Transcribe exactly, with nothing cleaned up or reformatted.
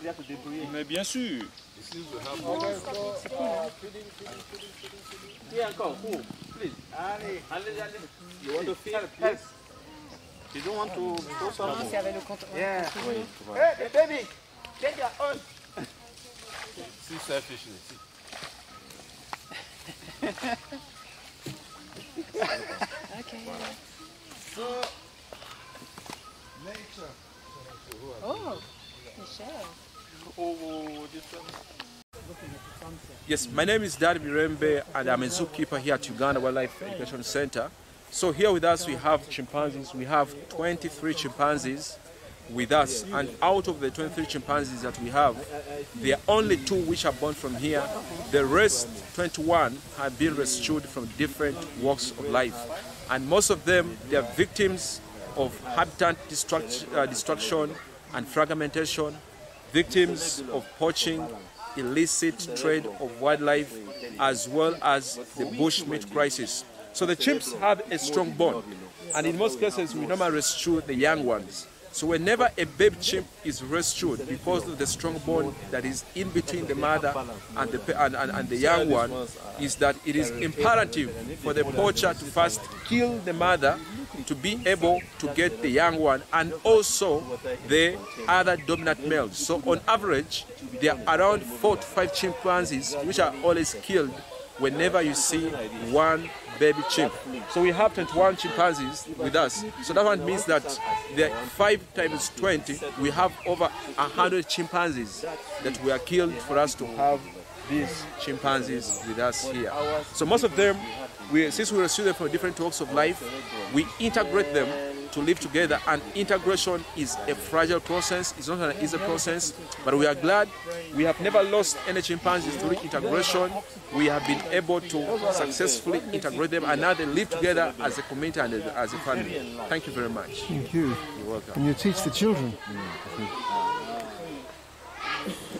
Mais bien sûr. You want to feel? Yes. You don't want to go something? Yeah. Hey, baby, take your own. See selfishness. Okay. So, nature. Oh, Michelle. Oh, this one. Yes, my name is Dad Birembe and I'm a zookeeper here at Uganda Wildlife Education Center. So here with us we have chimpanzees. We have twenty-three chimpanzees with us, and out of the twenty-three chimpanzees that we have, there are only two which are born from here. The rest, twenty-one, have been rescued from different walks of life. And most of them, they are victims of habitat destruct, uh, destruction and fragmentation, victims of poaching, illicit trade of wildlife, as well as the bushmeat crisis. So the chimps have a strong bond, and in most cases we normally rescue the young ones. So whenever a baby chimp is rescued, because of the strong bond that is in between the mother and the, and, and, and the young one, is that it is imperative for the poacher to first kill the mother to be able to get the young one and also the other dominant males. So on average, there are around four to five chimpanzees which are always killed whenever you see one baby chimp. So we have twenty-one chimpanzees with us. So that one means that the five times twenty, we have over one hundred chimpanzees that were killed for us to have these chimpanzees with us here. So most of them, we, since we rescue them from different walks of life, we integrate them to live together, and integration is a fragile process. It's not an easy process, but we are glad we have never lost any chimpanzees through integration. We have been able to successfully integrate them, and now they live together as a community and as a family. Thank you very much. Thank you. You're welcome. And you teach the children. Mm.